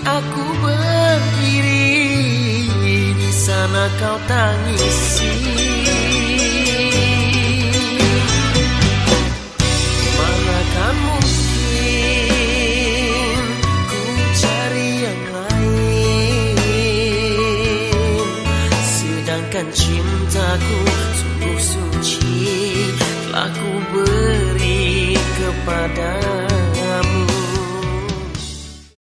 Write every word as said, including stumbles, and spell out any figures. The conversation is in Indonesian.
Aku berdiri di sana kau tangisi. Manakah mungkin ku cari yang lain, sedangkan cinta